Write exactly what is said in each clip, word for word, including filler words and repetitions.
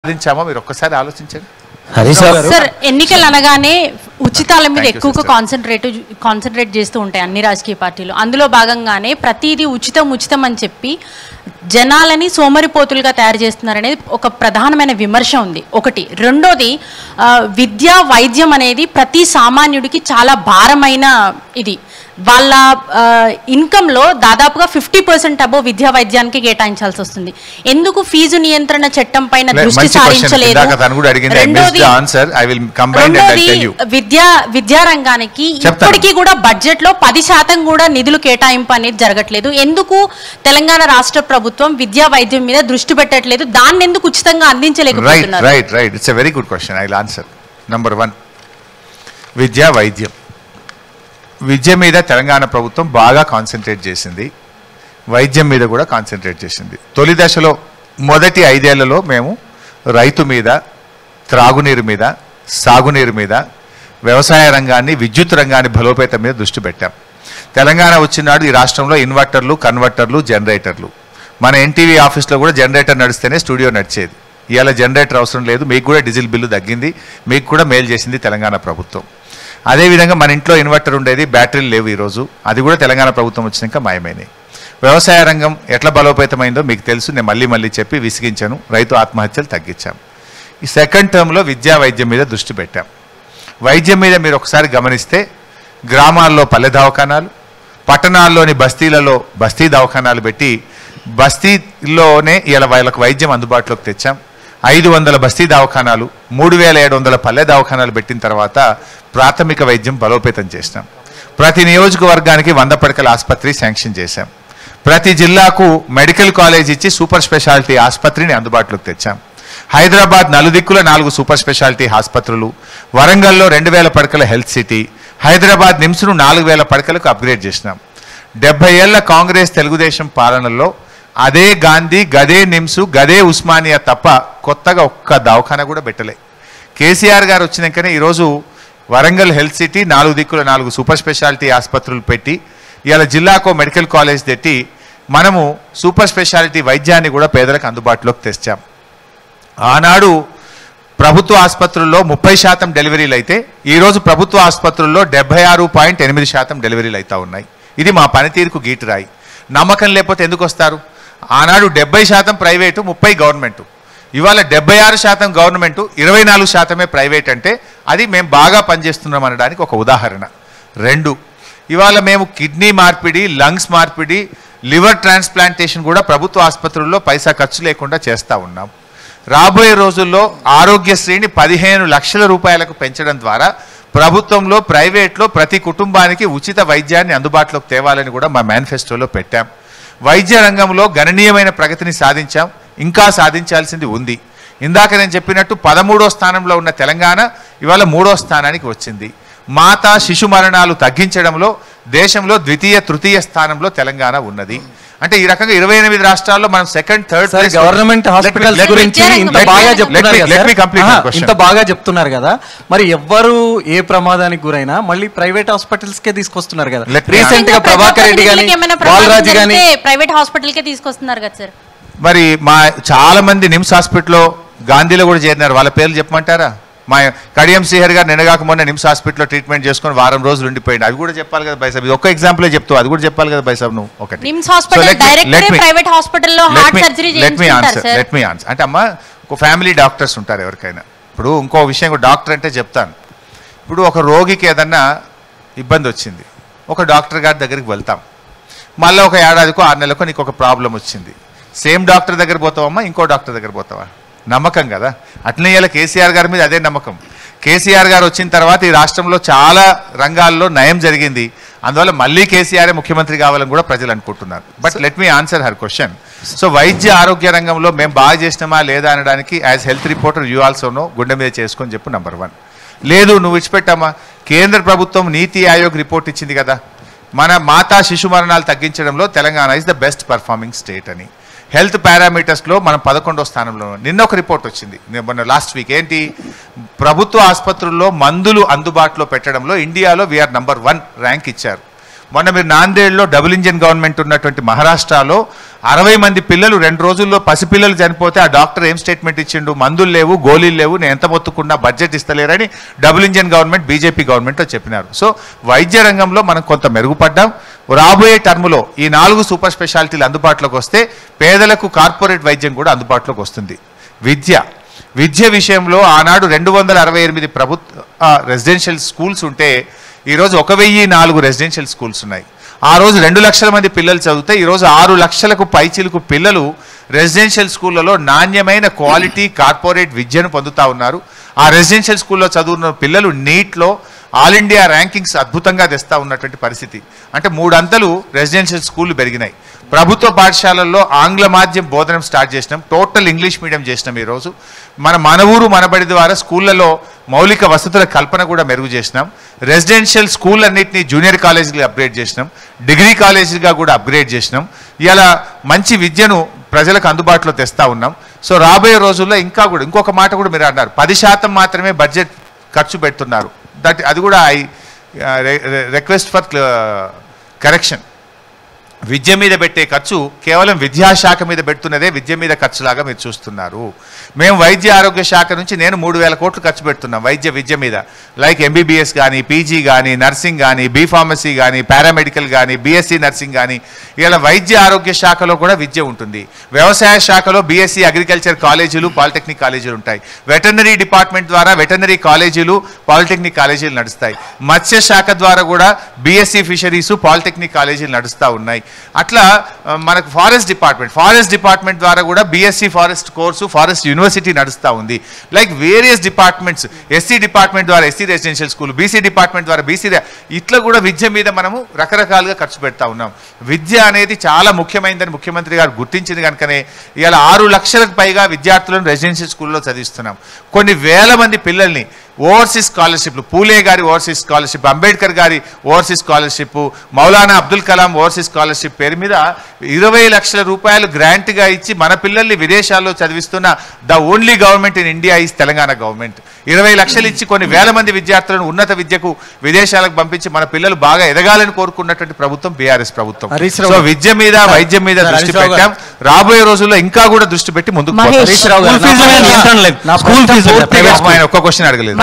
సాధించామో మీరు ఒక్కసారి ఆలోచించండి. సార్ ఎన్నికలు అనగానే ఉచితాల మీద ఎక్కువగా కాన్సన్ట్రేట్ కాన్సన్ట్రేట్ చేస్తూ ఉంటాయి అన్ని రాజకీయ పార్టీలు. అందులో భాగంగానే ప్రతిదీ ఉచితం ఉచితం అని చెప్పి జనాలని సోమరిపోతులుగా తయారు చేస్తున్నారనేది ఒక ప్రధానమైన విమర్శ ఉంది. ఒకటి. రెండోది, విద్య వైద్యం అనేది ప్రతి సామాన్యుడికి చాలా భారమైన ఇది. వాళ్ళ ఇన్కంలో దాదాపుగా ఫిఫ్టీ పర్సెంట్ అబో విద్యా వైద్యానికి కేటాయించాల్సి వస్తుంది. ఎందుకు ఫీజు నియంత్రణ చట్టం పైన దృష్టి సారించలేదు? రెండోది, విద్యా విద్యారంగానికి ఇప్పటికీ కూడా బడ్జెట్ లో పది శాతం కూడా నిధులు కేటాయింపు అనేది జరగట్లేదు. ఎందుకు తెలంగాణ రాష్ట్ర ప్రభుత్వం విద్యా వైద్యం మీద దృష్టి పెట్టట్లేదు? దాన్ని ఎందుకు ఉచితంగా అందించలేకపోతున్నారు? Right right it's a very good question. I will answer. Number one, విద్యా వైద్యం. విద్య మీద తెలంగాణ ప్రభుత్వం బాగా కాన్సన్ట్రేట్ చేసింది, వైద్యం మీద కూడా కాన్సన్ట్రేట్ చేసింది. తొలి దశలో మొదటి ఐదేళ్లలో మేము రైతు మీద, త్రాగునీరు మీద, సాగునీరు మీద, వ్యవసాయ రంగాన్ని, విద్యుత్ రంగాన్ని బలోపేతం మీద దృష్టి పెట్టాం. తెలంగాణ వచ్చినాడు ఈ రాష్ట్రంలో ఇన్వర్టర్లు, కన్వర్టర్లు, జనరేటర్లు. మన ఎన్టీవీ ఆఫీస్లో కూడా జనరేటర్ నడిస్తేనే స్టూడియో నడిచేది. ఇవాళ జనరేటర్ అవసరం లేదు. మీకు కూడా డీజిల్ బిల్లు తగ్గింది, మీకు కూడా మేలు చేసింది తెలంగాణ ప్రభుత్వం. అదేవిధంగా మన ఇంట్లో ఇన్వర్టర్ ఉండేది, బ్యాటరీలు లేవు ఈరోజు, అది కూడా తెలంగాణ ప్రభుత్వం వచ్చినాక మాయమైనాయి. వ్యవసాయ రంగం ఎట్లా బలోపేతమైందో మీకు తెలుసు, నేను మళ్ళీ మళ్ళీ చెప్పి విసిగించాను. రైతు ఆత్మహత్యలు తగ్గించాం. ఈ సెకండ్ టర్మ్లో విద్యా వైద్యం మీద దృష్టి పెట్టాం. వైద్యం మీద మీరు ఒకసారి గమనిస్తే గ్రామాల్లో పల్లె దవాఖానాలు, పట్టణాల్లోని బస్తీలలో బస్తీ దవాఖానాలు పెట్టి బస్తీలోనే ఇలా వాళ్ళకు వైద్యం అందుబాటులోకి తెచ్చాం. ఐదు వందల బస్తీ దవాఖానాలు, మూడు వేల ఏడు వందల పల్లె దవాఖానాలు పెట్టిన తర్వాత ప్రాథమిక వైద్యం బలోపేతం చేసినాం. ప్రతి నియోజకవర్గానికి వంద పడకల ఆసుపత్రి శాంక్షన్ చేశాం. ప్రతి జిల్లాకు మెడికల్ కాలేజ్ ఇచ్చి సూపర్ స్పెషాలిటీ ఆసుపత్రిని అందుబాటులోకి తెచ్చాం. హైదరాబాద్ నలుదిక్కుల నాలుగు సూపర్ స్పెషాలిటీ ఆసుపత్రులు, వరంగల్లో రెండు వేల పడకల హెల్త్ సిటీ, హైదరాబాద్ నిమ్స్ను నాలుగు వేల పడకలకు అప్గ్రేడ్ చేసినాం. డెబ్బై ఏళ్ల కాంగ్రెస్ తెలుగుదేశం పాలనలో అదే గాంధీ, గదే నిమ్స్, గదే ఉస్మానియా తప్ప కొత్తగా ఒక్క దవాఖానా కూడా పెట్టలే. కేసీఆర్ గారు వచ్చినాకనే ఈరోజు వరంగల్ హెల్త్ సిటీ, నాలుగు దిక్కుల నాలుగు సూపర్ స్పెషాలిటీ ఆసుపత్రులు పెట్టి ఇవాళ జిల్లాకో మెడికల్ కాలేజ్ తెట్టి మనము సూపర్ స్పెషాలిటీ వైద్యాన్ని కూడా పేదలకు అందుబాటులోకి తెచ్చాం. ఆనాడు ప్రభుత్వ ఆసుపత్రుల్లో ముప్పై శాతం డెలివరీలు అయితే ఈరోజు ప్రభుత్వ ఆసుపత్రుల్లో డెబ్బై ఆరు పాయింట్ ఎనిమిది శాతం డెలివరీలు అవుతా ఉన్నాయి. ఇది మా పనితీరుకు గీటురాయి. నమ్మకం లేకపోతే ఎందుకు వస్తారు? ఆనాడు డెబ్బై శాతం ప్రైవేటు, ముప్పై గవర్నమెంటు. ఇవాళ డెబ్బై ఆరు శాతం గవర్నమెంటు, ఇరవై నాలుగు శాతమే ప్రైవేట్. అంటే అది మేము బాగా పనిచేస్తున్నాం అనడానికి ఒక ఉదాహరణ. రెండు, ఇవాళ మేము కిడ్నీ మార్పిడి, లంగ్స్ మార్పిడి, లివర్ ట్రాన్స్ప్లాంటేషన్ కూడా ప్రభుత్వ ఆసుపత్రుల్లో పైసా ఖర్చు లేకుండా చేస్తూ ఉన్నాం. రాబోయే రోజుల్లో ఆరోగ్యశ్రీని పదిహేను లక్షల రూపాయలకు పెంచడం ద్వారా ప్రభుత్వంలో, ప్రైవేట్లో ప్రతి కుటుంబానికి ఉచిత వైద్యాన్ని అందుబాటులోకి తేవాలని కూడా మా మేనిఫెస్టోలో పెట్టాం. వైద్య రంగంలో గణనీయమైన ప్రగతిని సాధించాం, ఇంకా సాధించాల్సింది ఉంది. ఇందాక నేను చెప్పినట్టు పదమూడో స్థానంలో ఉన్న తెలంగాణ ఇవాళ మూడో స్థానానికి వచ్చింది. మాతా శిశు మరణాలు తగ్గించడంలో దేశంలో ద్వితీయ, తృతీయ స్థానంలో తెలంగాణ ఉన్నది. అంటే ఈ రకంగా ఇరవై ఎనిమిది రాష్ట్రాల్లో మనం సెకండ్, థర్డ్. గవర్నమెంట్ హాస్పిటల్స్ గురించి ఇంత బాగా చెప్తున్నారు ఇంత బాగా చెప్తున్నారు కదా, మరి ఎవ్వరు ఏ ప్రమాదానికి గురైనా మళ్ళీ ప్రైవేట్ హాస్పిటల్స్ కే తీసుకొస్తున్నారు కదా. రీసెంట్ గా ప్రభాకర్ రెడ్డి గాని, బాలరాజు గాని ప్రైవేట్ హాస్పిటల్ కే తీసుకొస్తున్నారు కదా సార్. మరి మా చాలా మంది నిమ్స్ హాస్పిటల్లో, గాంధీలో కూడా చేరినారు. వాళ్ళ పేర్లు చెప్పమంటారా? మా కడియం శ్రీహరి గారు నిన్నగాక మొన్న నిమ్స్ హాస్పిటల్లో ట్రీట్మెంట్ చేసుకుని వారం రోజులు ఉండిపోయింది. అవి కూడా చెప్పాలి కదా బైసాబ్. ఇది ఒక్క ఎగ్జాంపుల్ చెప్తావు, అది కూడా చెప్పాలి కదా బైసాబ్ నువ్వు. ఒకటి లెట్ మీ ఆన్సర్. అంటే అమ్మ, ఒక ఫ్యామిలీ డాక్టర్స్ ఉంటారు ఎవరికైనా. ఇప్పుడు ఇంకో విషయం, డాక్టర్ అంటే చెప్తాను. ఇప్పుడు ఒక రోగికి ఏదన్నా ఇబ్బంది వచ్చింది, ఒక డాక్టర్ గారి దగ్గరికి వెళ్తాం. మళ్ళీ ఒక ఏడాదికో ఆరు నెలలకో నీకు ఒక ప్రాబ్లం వచ్చింది, సేమ్ డాక్టర్ దగ్గర పోతావమ్మా, ఇంకో డాక్టర్ దగ్గర పోతావా? నమ్మకం కదా. అట్లనే ఇలా కేసీఆర్ గారి మీద అదే నమ్మకం. కేసీఆర్ గారు వచ్చిన తర్వాత ఈ రాష్ట్రంలో చాలా రంగాల్లో నయం జరిగింది. అందువల్ల మళ్ళీ కేసీఆర్ ముఖ్యమంత్రి కావాలని కూడా ప్రజలు అనుకుంటున్నారు. But let me answer her question. So వైద్య ఆరోగ్య రంగంలో మేము బాగా చేసినామా లేదా అనడానికి as health reporter you also know, గుండె మీద చేసుకొని చెప్పు. Number one. లేదు నువ్వు విడిచిపెట్టామా, కేంద్ర ప్రభుత్వం నీతి ఆయోగ్ రిపోర్ట్ ఇచ్చింది కదా, మన మాతా శిశు మరణాలు తగ్గించడంలో Telangana is the best performing state అని. హెల్త్ పారామీటర్స్లో మనం పదకొండో స్థానంలో. నిన్న ఒక రిపోర్ట్ వచ్చింది, మొన్న లాస్ట్ వీక్. ఏంటి? ప్రభుత్వ ఆసుపత్రుల్లో మందులు అందుబాటులో పెట్టడంలో ఇండియాలో వీఆర్ నంబర్ వన్ ర్యాంక్ ఇచ్చారు. మొన్న మీరు నాందేడ్లో డబుల్ ఇంజిన్ గవర్నమెంట్ ఉన్నటువంటి మహారాష్ట్రలో అరవై మంది పిల్లలు రెండు రోజుల్లో పసిపిల్లలు చనిపోతే ఆ డాక్టర్ ఏం స్టేట్మెంట్ ఇచ్చిండు, మందులు లేవు, గోళీలు లేవు, నేను ఎంత మొత్తుకున్నా బడ్జెట్ ఇస్తలేరని డబుల్ ఇంజిన్ గవర్నమెంట్ బీజేపీ గవర్నమెంట్లో చెప్పినారు. సో వైద్య రంగంలో మనం కొంత మెరుగుపడ్డాం. రాబోయే టర్ములో ఈ నాలుగు సూపర్ స్పెషాలిటీలు అందుబాటులోకి వస్తే పేదలకు కార్పొరేట్ వైద్యం కూడా అందుబాటులోకి వస్తుంది. విద్య విద్య విషయంలో ఆనాడు రెండు వందల అరవై ఎనిమిది ప్రభుత్వ రెసిడెన్షియల్ స్కూల్స్ ఉంటే ఈరోజు ఒక వెయ్యి నాలుగు రెసిడెన్షియల్ స్కూల్స్ ఉన్నాయి. ఆ రోజు రెండు లక్షల మంది పిల్లలు చదివితే ఈరోజు ఆరు లక్షలకు పైచిలకు పిల్లలు రెసిడెన్షియల్ స్కూళ్ళలో నాణ్యమైన క్వాలిటీ కార్పొరేట్ విద్యను పొందుతూ ఉన్నారు. ఆ రెసిడెన్షియల్ స్కూల్లో చదువున్న పిల్లలు నీట్లో ఆల్ ఇండియా ర్యాంకింగ్స్ అద్భుతంగా తెస్తూ ఉన్నటువంటి పరిస్థితి. అంటే మూడంతలు రెసిడెన్షియల్ స్కూళ్ళు పెరిగినాయి. ప్రభుత్వ పాఠశాలల్లో ఆంగ్ల మాధ్యం బోధనం స్టార్ట్ చేసినాం, టోటల్ ఇంగ్లీష్ మీడియం చేసినాం. ఈరోజు మన మన ఊరు మనబడి ద్వారా స్కూళ్ళలో మౌలిక వసతుల కల్పన కూడా మెరుగు చేసినాం. రెసిడెన్షియల్ స్కూల్ అన్నింటినీ జూనియర్ కాలేజీగా అప్గ్రేడ్ చేసినాం, డిగ్రీ కాలేజీగా కూడా అప్గ్రేడ్ చేసినాం. ఇలా మంచి విద్యను ప్రజలకు అందుబాటులో తెస్తూ ఉన్నాం. సో రాబోయే రోజుల్లో ఇంకా కూడా ఇంకొక మాట కూడా మీరు అన్నారు, పది శాతం మాత్రమే బడ్జెట్ ఖర్చు పెడుతున్నారు. దట్ అది కూడా ఐ రిక్వెస్ట్ ఫర్ కరెక్షన్. విద్య మీద పెట్టే ఖర్చు కేవలం విద్యాశాఖ మీద పెడుతున్నదే విద్య మీద ఖర్చులాగా మీరు చూస్తున్నారు. మేము వైద్య ఆరోగ్య శాఖ నుంచి నేను మూడు వేల కోట్లు ఖర్చు పెడుతున్నాం వైద్య విద్య మీద. లైక్ ఎంబీబీఎస్ కానీ, పీజీ కానీ, నర్సింగ్ కానీ, బీ ఫార్మసీ కానీ, పారామెడికల్ కానీ, బీఎస్సీ నర్సింగ్ కానీ, ఇలా వైద్య ఆరోగ్య శాఖలో కూడా విద్య ఉంటుంది. వ్యవసాయ శాఖలో బీఎస్సీ అగ్రికల్చర్ కాలేజీలు, పాలిటెక్నిక్ కాలేజీలు ఉంటాయి. వెటర్నరీ డిపార్ట్మెంట్ ద్వారా వెటర్నరీ కాలేజీలు, పాలిటెక్నిక్ కాలేజీలు నడుస్తాయి. మత్స్య శాఖ ద్వారా కూడా బీఎస్సీ ఫిషరీస్, పాలిటెక్నిక్ కాలేజీలు నడుస్తూ ఉన్నాయి. అట్లా మనకు ఫారెస్ట్ డిపార్ట్మెంట్ ఫారెస్ట్ డిపార్ట్మెంట్ ద్వారా కూడా BSc forest course, forest university నడుస్తూ ఉంది. Like various departments, SC department ద్వారా SC residential school, BC department ద్వారా బీసీ, ఇట్లా కూడా విద్య మీద మనము రకరకాలుగా ఖర్చు పెడతా ఉన్నాం. విద్య అనేది చాలా ముఖ్యమైనదని ముఖ్యమంత్రి గారు గుర్తించింది కనుకనే ఇవాళ ఆరు లక్షలకు పైగా విద్యార్థులను రెసిడెన్షియల్ స్కూల్లో చదివిస్తున్నాం. కొన్ని వేల మంది పిల్లల్ని ఓవర్సీస్ స్కాలర్షిప్లు, పూలే గారి ఓవర్సీస్ స్కాలర్షిప్, అంబేద్కర్ గారి overseas scholarship, Maulana Abdul Kalam overseas scholarship పేరు మీద ఇరవై లక్షల రూపాయలు గ్రాంట్గా ఇచ్చి మన పిల్లల్ని విదేశాల్లో చదివిస్తున్న the only government in India is Telangana government. ఇరవై లక్షలు ఇచ్చి కొన్ని వేల మంది విద్యార్థులను ఉన్నత విద్యకు విదేశాలకు పంపించి మన పిల్లలు బాగా ఎదగాలని కోరుకున్నటువంటి ప్రభుత్వం బీఆర్ఎస్ ప్రభుత్వం. సో విద్య మీద, వైద్యం మీద దృష్టి పెట్టాం. రాబోయే రోజుల్లో ఇంకా కూడా దృష్టి పెట్టి ముందుకు ఒక్క క్వశ్చన్ అడగలేదు.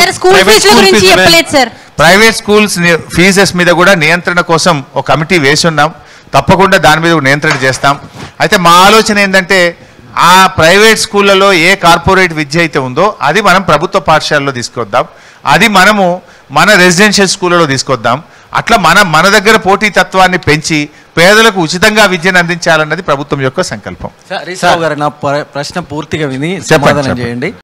ప్రైవేట్ స్కూల్స్ ఫీజెస్ మీద కూడా నియంత్రణ కోసం ఒక కమిటీ వేసి ఉన్నాం. తప్పకుండా దాని మీద నియంత్రణ చేస్తాం. అయితే మా ఆలోచన ఏంటంటే ఆ ప్రైవేట్ స్కూళ్ళలో ఏ కార్పొరేట్ విద్య అయితే ఉందో అది మనం ప్రభుత్వ పాఠశాలలో తీసుకొద్దాం, అది మనము మన రెసిడెన్షియల్ స్కూళ్ళలో తీసుకొద్దాం. అట్లా మన మన దగ్గర పోటీతత్వాన్ని పెంచి పేదలకు ఉచితంగా విద్యను అందించాలన్నది ప్రభుత్వం యొక్క సంకల్పం. నా ప్రశ్న పూర్తిగా విని సమాధానం చేయండి.